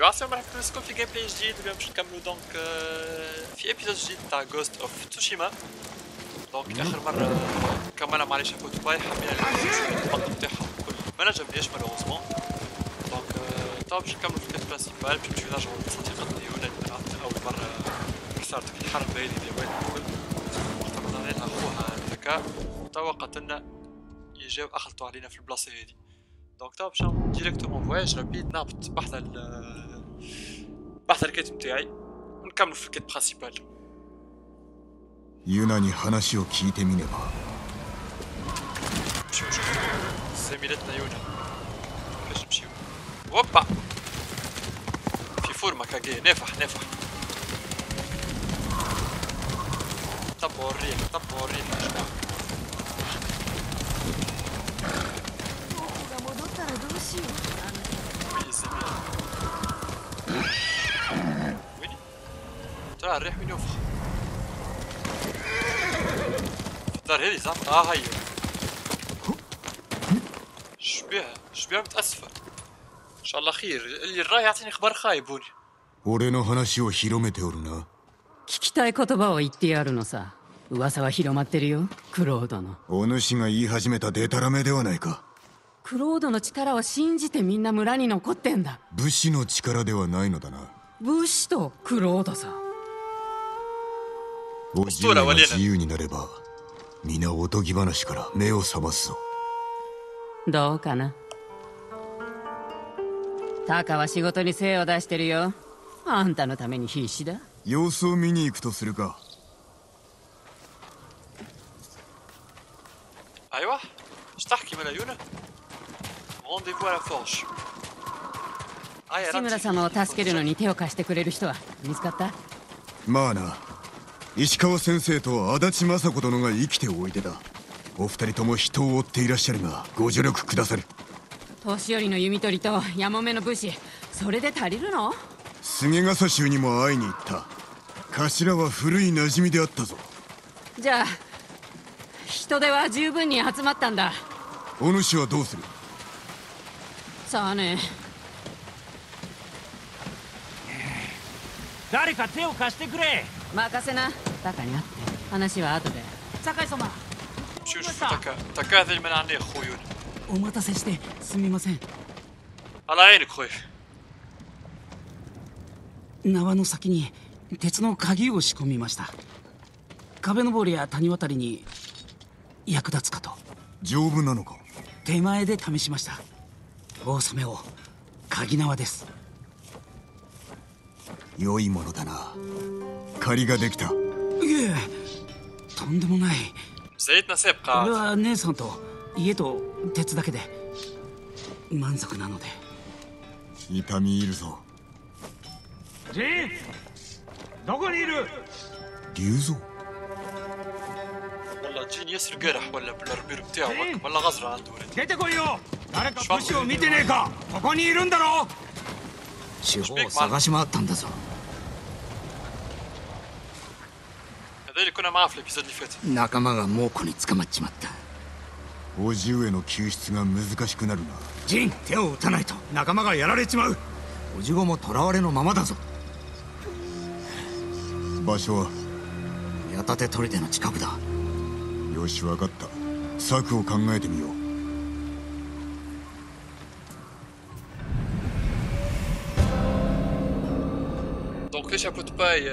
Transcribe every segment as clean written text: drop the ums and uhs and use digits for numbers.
يو السلام عليكم نسكن في جيم بلاي جديد. اليوم باش نكملو دونك في ايبيزود جديد تاع جوست اوف تسوشيما. دونك اخر مرة كملنا مع لي شابو باي حبينا المقطع تاعهم الكل ما نجمناش مالوغوزمون. دونك توا باش نكملو في الكاس برانسيبال باش نمشيو نرجعو للصديقة ديونا أول مرة صارت في الحرب هاذي ديال الكل. اعتمدنا لها خوها الذكاء توا قتلنا يجاو أخلطوا علينا في البلاصة هاذي. دونك توا باش نعمل ديريكتومون فواياج رابيد نهبط بحث الكيت نتاعي ونكملو في الكيت برانسيبال. ユナに話を聞いてみねば。 نمشيو نشوفو زميلتنا يونا كيفاش نمشيو. هوبا في فورمة كاكي نافح طبوا الريح يا جماعة. ويني؟ ترى الريح وين ينفخ؟ في الدار هذي زعما هيا. شبيها متأسفة. إن شاء الله خير. اللي الراي يعطيني خبر خايب هوني. 俺の話を広めておるな。 聞きたい言葉を言ってやるのさ。噂は広まってるよ、クロードの。 お主が言い始めたデタラメではないか。 クロードの力を信じてみんな村に残ってんだ。 武士の力ではないのだな。 武士とクロードさ。 おじいが自由になれば皆おとぎ話から目を覚ますぞ。 どうかな。タカは仕事に精を出してるよ。あんたのために必死だ。 様子を見に行くとするか。 ايوه اش تحكي من عيونك؟ رونديفو على فورش. 志村様を助けるのに手を貸してくれる人は見つかった？ まあな、石川先生と足立雅子殿が生きておいでだ。お二人とも人を追っていらっしゃるがご助力くださる。 年寄りの弓取りとやもめの武士、それで足りるの？ 菅笠衆にも会いに行った。頭は古い馴染みであったぞ。 じゃあ人手は十分に集まったんだ。 お主はどうする？ さあね。 誰か手を貸してくれ。 任せな。タカに会って話は後で。 酒井様。 شو تكا هذا اللي منعني اخوي يونا. お待たせしてすみません。 على عينك خوي. 縄の先に鉄の鍵を仕込みました。壁登りや谷渡りに役立つかと。 丈夫なのか？ 手前で試しました。大染めを鍵縄です。 良いものだな。借りができた。 いえ、とんでもない。 زيتنا سابقة. 俺は姉さんと家と鉄だけで満足なので。 痛み入るぞ。 ジン、どこにいる？ 龍蔵。 والله جيني ياسر قرح ولا بالربير بتاعه ولا غزرة عنده. 出てこいよ。誰か武士を見てねえか。ここにいるんだろ。地方を探し回ったんだぞ。 هذا اللي كنا معاه في الابيزود اللي فات. 仲間が猛虎に捕まっちまった。 叔父上の救出が難しくなるな。 ジン、手を打たないと仲間がやられちまう。おじごも囚われのままだぞ。 場所は矢立砦の近くだ。 よし、分かった。策を考えてみよう。 دونك ليش ابوت باي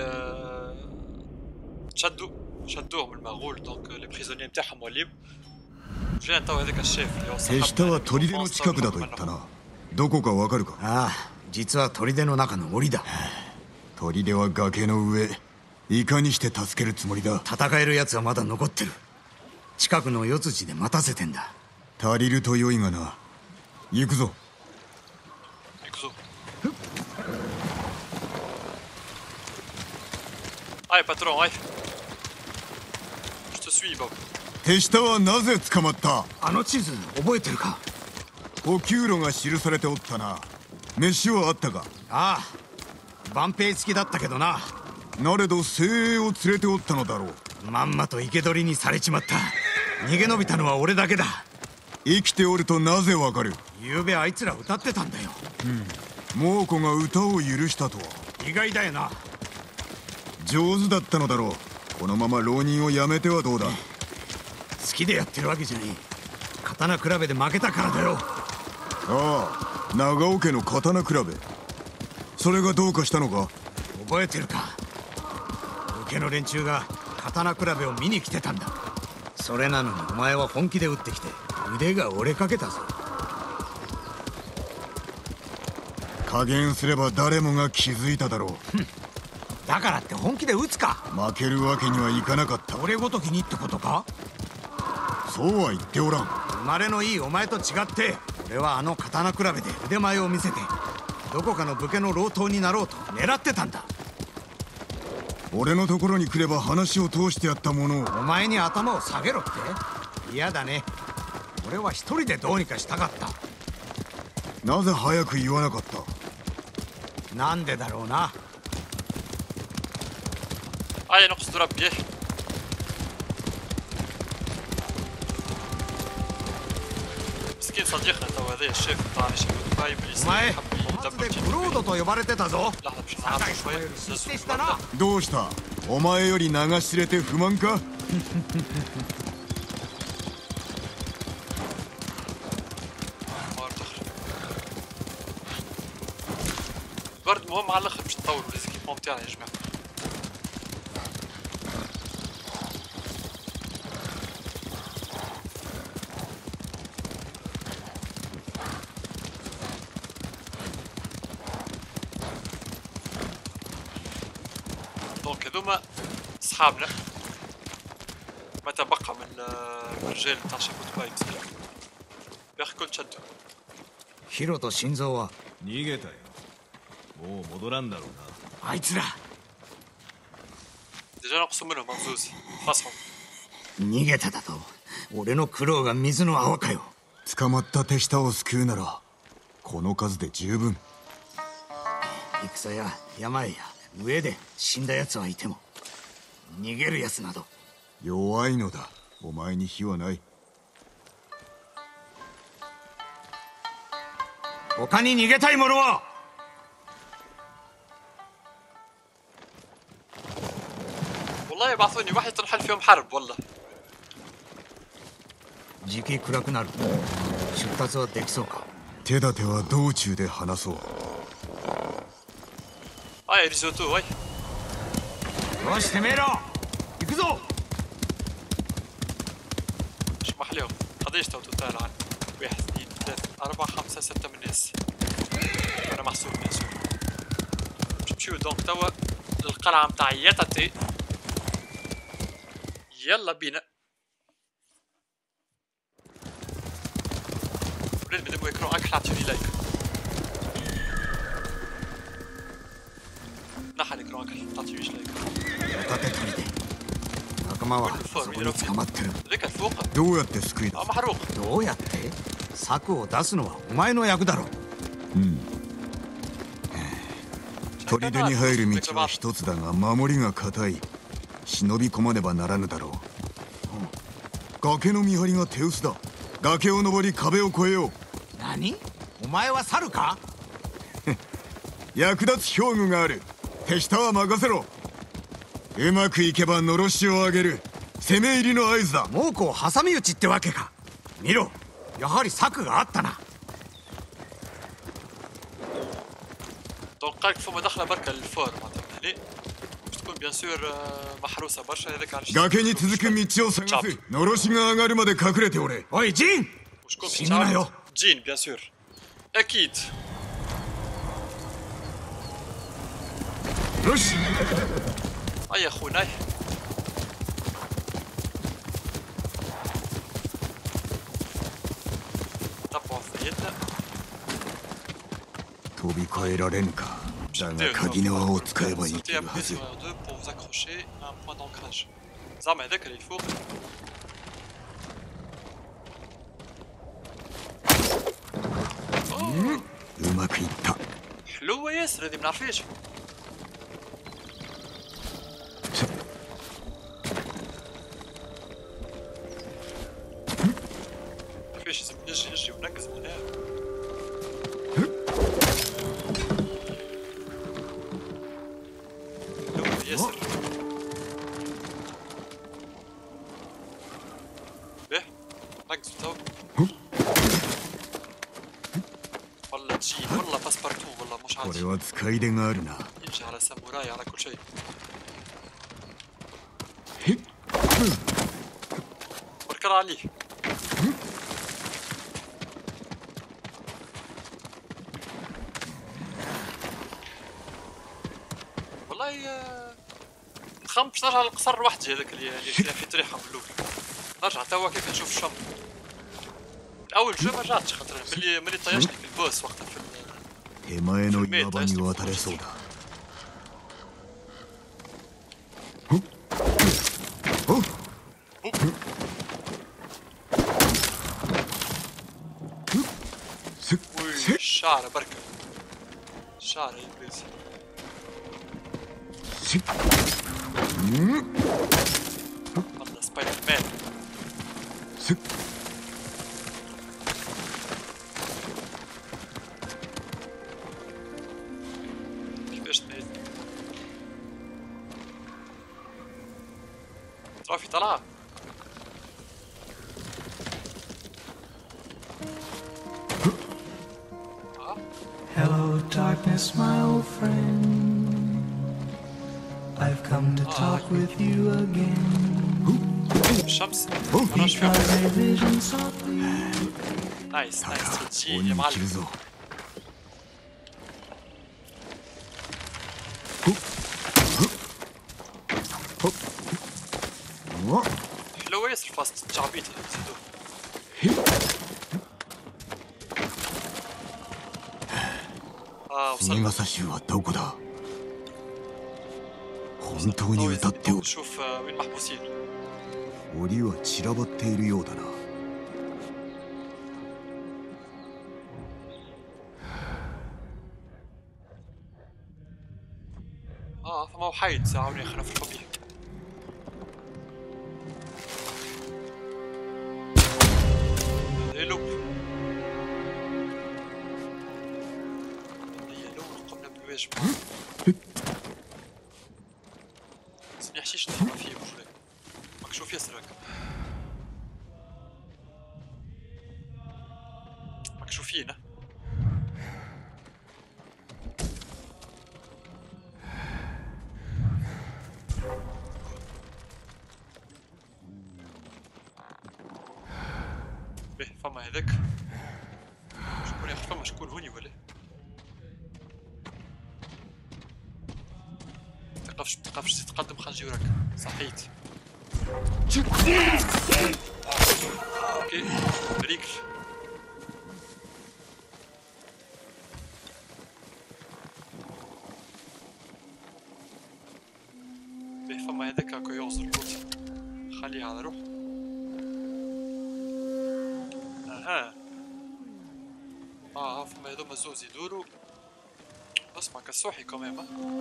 شدوهم المغول. دونك لي بريزونيي نتاعهم وليو. جينا توا هذاك الشيف اللي وصل. 手下は砦の近くだと言ったな。どこか分かるか？ ああ、実は砦の中の檻だ。 砦は崖の上。いかにして助けるつもりだ？ 戦える奴はまだ残ってる。近くの四辻で待たせてんだ。 足りると良いがな。行くぞ。 行くぞ。はい、パトロン、はい。Je te suis, Bob. 手下はなぜ捕まった？ あの地図覚えてるか？ 補給路が記されておったな。飯はあったか？ ああ、万兵付きだったけどな。 なれど精鋭を連れておったのだろう。 まんまと生け捕りにされちまった。逃げ延びたのは俺だけだ。 生きておるとなぜわかる？ 昨べあいつら歌ってたんだよ。 猛虎が歌を許したとは。 意外だよな。 上手だったのだろう。このまま浪人をやめてはどうだ。 好きでやってるわけじゃねえ。刀比べで負けたからだよ。 ああ、長尾家の刀比べ。それがどうかしたのか。 覚えてるか。受けの連中が刀比べを見に来てたんだ。それなのにお前は本気で打ってきて腕が折れかけたぞ。 加減すれば誰もが気づいただろう。 だからって本気で打つか。 負けるわけにはいかなかった。 俺ごときにってことか。 そうは言っておらん。 生まれのいいお前と違って俺はあの刀比べで腕前を見せてどこかの武家の老頭になろうと狙ってたんだ。 俺のところに来れば話を通してやったものを。 お前に頭を下げろって。嫌だね。俺は一人でどうにかしたかった。 なぜ早く言わなかった。 なんでだろうな。 اي نقص ضرب بيه. مسكين صديقنا تو هذا الشيف تاع شيف باي お前小松でクロードと呼ばれてたぞ。 لحظة باش نعرفوا شوية. 失礼したな。 どうした。お前より流し入れて不満か。 برد مهم على الاخر باش نطوروا ليزيكيبمون تاعنا يا جماعة. دونك هذوما صحابنا ما تبقى من الرجال تاع شافوت باي مسكين. باقي الكل تشدوا. ヒロと心臓は逃げたよ。もう戻らんだろうな。 あいつら ديجا نقصوا منهم مغزوز خاصهم. 逃げただと。俺の苦労が水の泡かよ。 捕まった手下を救うならこの数で十分。 戦や山へや上で死んだ奴はいても逃げる奴など。 弱いのだ。お前に非はない。 他に逃げたい者は。 والله يبعثوني واحد تنحل فيهم حرب والله. 時期暗くなる。出発はできそうか。 手立ては道中で話そう。 هاي ريزوتو هاي. よしてめえら行くぞ。 اشمح لهم قديش تو توتال عن 1 2 3 4 5 6 من الناس. انا محسوب بيان سور. باش نمشيو دونك توا للقلعة متاع ياتاتي. يلا بينا. ولاد مادام يكرهوا اكل اعطيني لايك. نحن يكرهوا اكل تعطينيش لايك. 盾取りで仲間はそこに捕まってる。 ذيك الفوق. どうやって救い出す。 محروق. どうやって。策を出すのはお前の役だろ。 砦に入る道は一つだが守りが固い。忍び込まねばならぬだろう。崖の見張りが手薄だ。崖を登り壁を越えよう。 何。お前は猿か。 役立つ兵具がある。手下は任せろ。うまくいけばのろしを上げる攻め入りの合図だ。 猛虎を挟み撃ちってわけか。見ろ、やはり策があったな。 توقعك فما دخله بركه للفار معناتها هنا باش تكون بيان سور محروسه برشا هذاك علاش 崖に続く道を探す。のろしが上がるまで隠れておれ。 おいジン、 وشكون 死ぬなよ。 جين بيان سور اكيد. よし。 اي يا خونا تبعوا ثيتنا. 飛び越えられぬか。だが鍵縄を使えばいけるはず。 pour vous accrocher à un point d'ancrage. زعما هذاك اللي فوق. أوه. うまくいった。 حلوة ياسر هذه منعرفهاش. كيفاش لازم نجري وننقز من هنا. والله مش こ عادي れは使い出があるな يمشي على ساموراي على كل شيء بركر عليه والله نخمم باش نرجع للقصر لوحدي هذاك اللي كان في طريحه من الاول نرجع توا كيف نشوف الشم اول جو ما رجعتش خاطر ملي طيشني في البوس وقتها في 手前の岩場に渡れそうだ الشعر بركة الشعر يا ابليس والله سبايدر مان كيفاش تنهي ترافي طلعة Hello, darkness, my old friend. I've come to talk with you again. الشمس Because a vision softly. نايس تجي 鬼 يا に切る معلم ぞ حلوة ياسر فاست جعبيتها زيدو 次ヶ差しはどこだ本当に歌っておる نشوف وين محبوسين 檻は散らばっているようだな فما هو حيد ساعة خلينا نفرحوا بيه هذا لوب هي لوب قمنا بالواجب سني حشيش نخمم فيه بجوي مكشوف ياسر هكا مكشوفين به فما هذاك شكون ياخذ فما شكون هوني ولا متقفش تتقدم خلينا نجي وراك صحيت اوكي ريكل به فما هذاك هاكا يغزر اللوت خليه على روح فما هذوما زوز يدورو اسمع كالسوحي كمان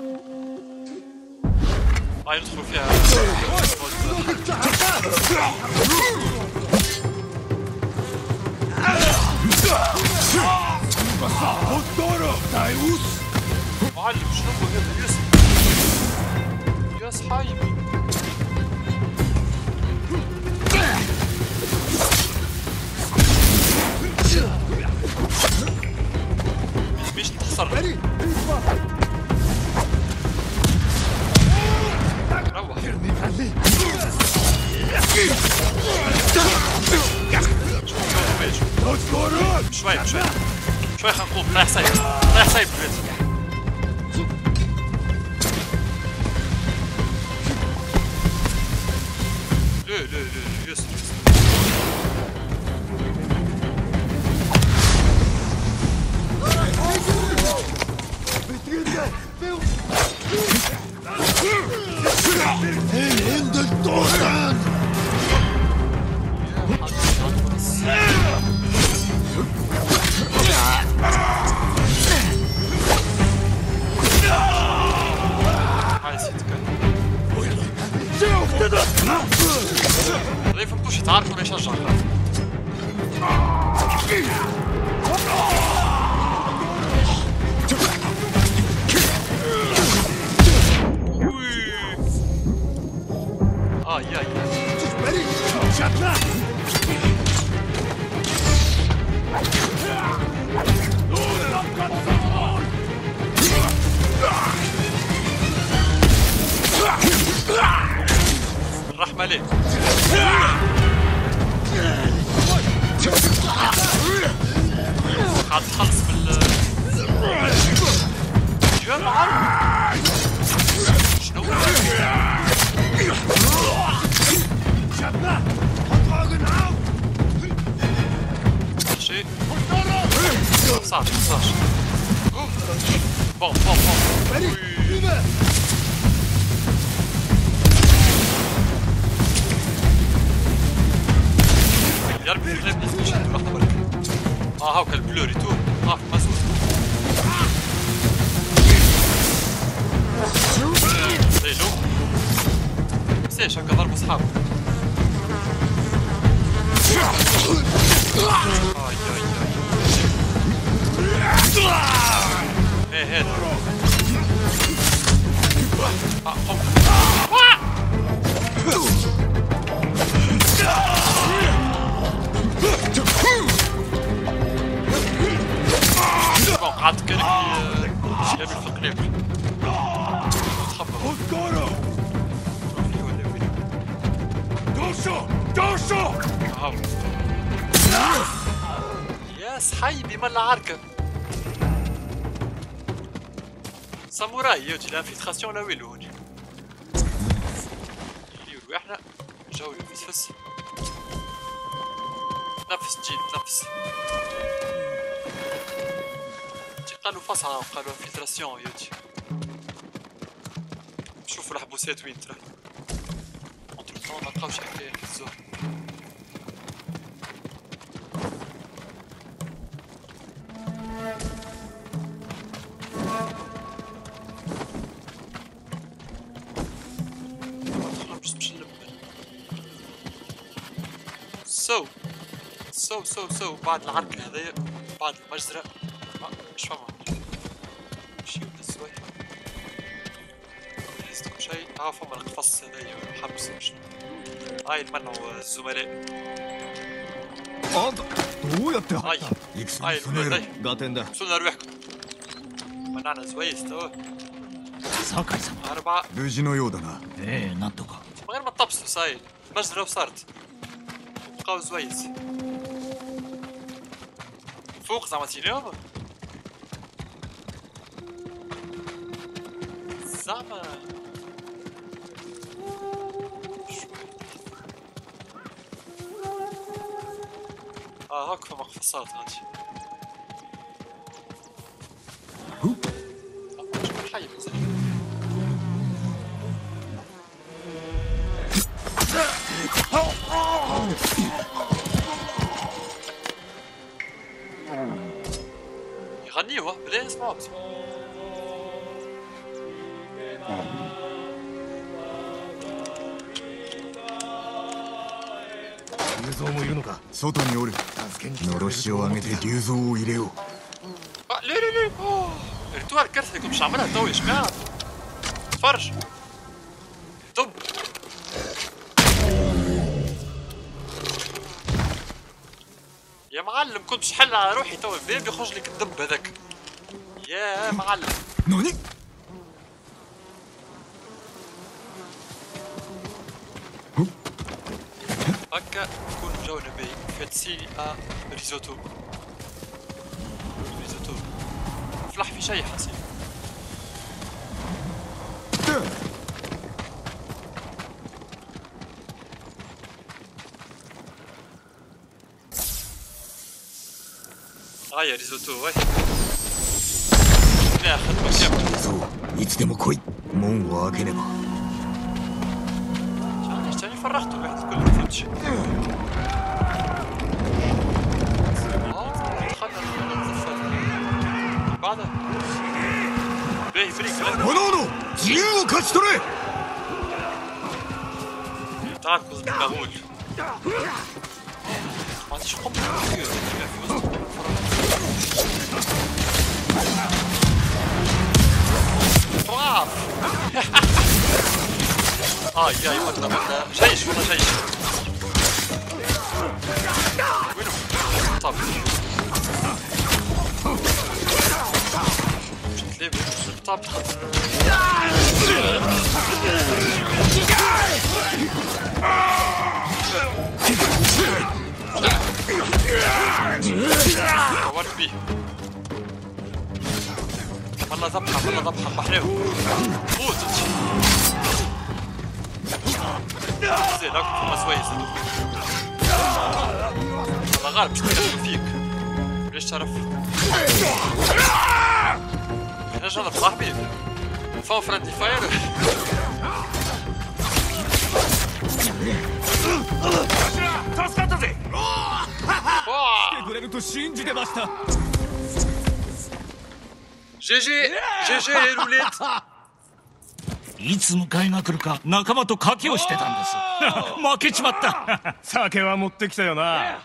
هاي ندخلو فيها معلم شنو هو هذا يا صحايبي مش تخسر روح شوي خلينا نقوم رايح سايب لا يسر الهند الطغران قاعد تخلص من يا معلم شنو شيء صاش بون يا ربي في غير مش لحظة بالك هاوك البلوري تو في مسؤول زيلو سيش هكا ضرب اصحابه ايه هذا قعدت كان يبي الفقريب تخبر يا صحيبي من العركة ساموراي يوتي لانفيلتراسيون لا ويلو هوني يولو احنا جو يفسفس نفس جيب نفس قالوا فصعة وقالوا انفلتراسيون يوتي شوفوا الحبوسات وين ترى اونتر طون ملقاوش حكاية في الزهر سو بعد العركة هذايا بعد المجزرة مش فاهمة شي ولا الزوايا جهزتكم شي فما القفص هذايا حبس شنو هاي المنعوا الزملاء هاي الولاد وصلنا رواحكم منعنا زوايس توا 4 無事のようだな。 なんとか من غير ما تطبسوا سايل المجزرة وصارت بقاو زوايس فوق زعما اليوم زعما هاك فما قفصات غادي شكون حي مازال يغنيوه بلا يسمعوه 外におる。のろしを上げて竜蔵を入れよう。 لا ريتوها الكارثة اللي كنت باش نعملها تو يا جماعة تفرج دب يا معلم كنت باش نحل على روحي تو الباب يخرج لك الدب هذاك يا معلم ناني؟ هكا نكون جونا باهي فاتسي ريزوتو فلح في شي حسين يا ريزوتو واي لا خدمة كاملة いつでも来い。門を開けねば。 تاني فرغته واحد الكل ما فهمتش بعدها باهي فريق 炎の自由を勝ち取れ。 تعاكس بالمغول ما عنديش قنبلة كثير في وسط طواف يا مدنا جيش والله جيش وينو طب مشيت ليه طب والف بيه والله ذبحه والله ذبحه بحناو فوت زين هاك فما سويس والله غالب باش نكلم فيك ليش تعرف انا جرب صاحبي فما فرندي فاير GG GG les roulettes いつ迎えが来るか仲間と賭けをしてたんです負けちまった酒は持ってきたよな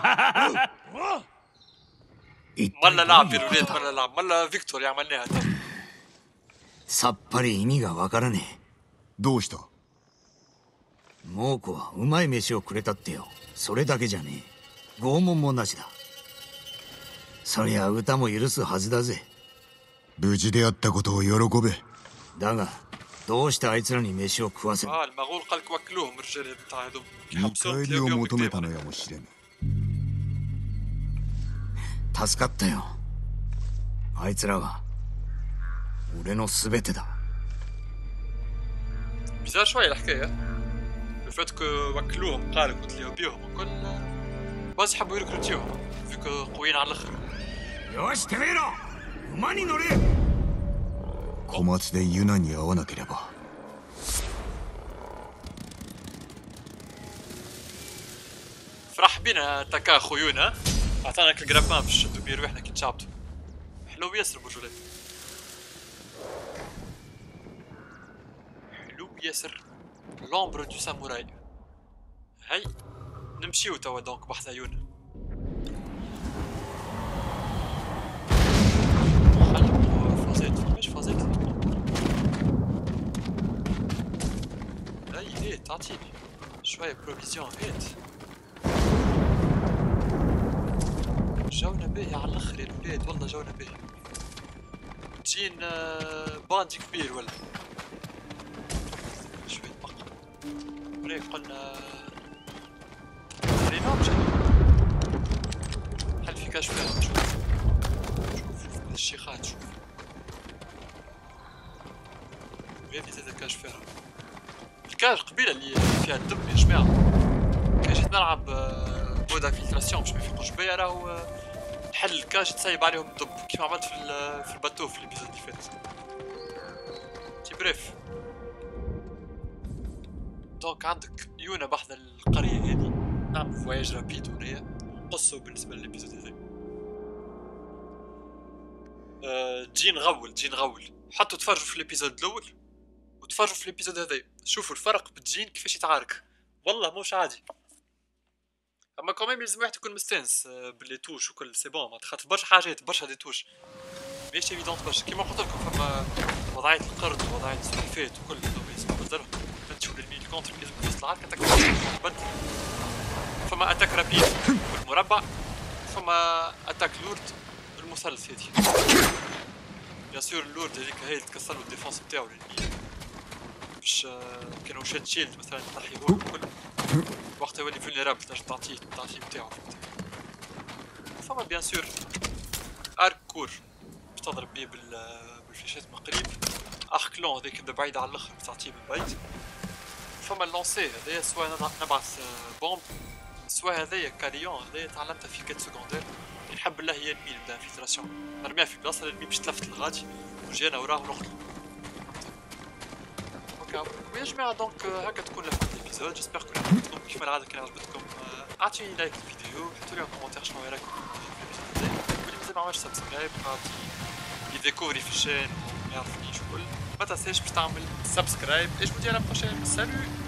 مرة لعب في الولاد مرة لعب مرة فيكتور عملناها تو さっぱり意味がわからねえ。 どうした？ 猛虎はうまい飯をくれたってよ。それだけじゃねえ。拷問もなしだ。そりゃ歌も許すはずだぜ。 無事であったことを喜べ。 だがどうしてあいつらに飯を食わせる？ المغول قال لك وكلوهم الرجال بتاع هذوم 見返りを求めたのやもしれぬ。 助かったよ。あいつらは俺の全てだ。 بيزار شوية الحكاية الفات كو وكلوهم قالوا قلت لي بيهم وكل باز يحبوا يركروتيوهم فيكو قويين على الاخر よし、てめえら馬に乗れ。 小松でユナに会わなければ。 فرح بينا تاكا خويونا عطانا الجرابان باش نشدو بيه رواحنا كي تشابطو حلو ياسر برجولات حلو ياسر لومبر دو ساموراي هاي نمشيو توا دونك بحث عيونا فازيت مش فازيت هاي هيت تعطيني شوية بروفيزيون هيت جونا باهي على الاخر يا الولاد والله جونا باهي جين باندي كبير ولا شوية بقى بريك قلنا رينا مشي هل في كاش فيها نشوف شوف الشيخات شوف هذه زاد كاش فيها الكاش قبيلة اللي فيها الدم يا جماعة كي جيت نلعب بودا فيلتراسيون باش ما يفيقوش بيا راهو نحل الكاش تسيب عليهم الدب كيما عملت في الباتو في الابيزود اللي فات تي بريف دونك عندك يونا بحذا القرية هذي نعمل فواياج رابيد هنايا نقصو بالنسبة للابيزود هذا تجي نغول حطوا تفرجوا في الابيزود الاول وتفرجوا في الابيزود هذا شوفوا الفرق بالجين كيفاش يتعارك والله مش عادي اما كوميم لازم واحد يكون مستانس باللي توش وكل سي بون خاطر برشا حاجات برشا دي توش ماهيش ايفيدونت برشا كيما قلت لكم فما وضعية القرد ووضعية السلحفات وكل هذوما لازم تبدلهم تشوف الميل كونتر لازم في وسط العركة تبدل فما اتاك رابيد بالمربع فما اتاك لورد بالمثلث هذي بيان سور اللورد هذيك هي اللي تكسرلو الديفونس نتاعو للميل باش كانوا شاد شيلد مثلا تنحيهولو الكل وقتها يولي فولنيرابل تنجم تعطيه نتاعو فما بيان سور ارك كور باش تضرب بيه بالفليشات من قريب اخ كلون هذاك يبدا بعيد على الاخر تعطيه من بعيد فما اللونسي هذايا سواء نبعث بومب سواء هذايا كاريون هذايا تعلمتها في كات سكوندير نحب الله هي الميل نبدا انفلتراسيون نرميها في بلاصه الميل باش تلفت الغادي وجي انا وراه ونقتلو ويا جماعة دونك هكا تكون لفت الابيزود جيسبر كون عجبتكم كيما العادة كان عجبتكم اعطيني لايك للفيديو حطولي ان كومونتير شنو رايكم في الابيزود هذا واللي مازال معملش سبسكرايب عادي يديكوفري في الشين وما يعرفنيش وكل ما تنساش باش تعمل سبسكرايب ايش بدي على بروشين سالو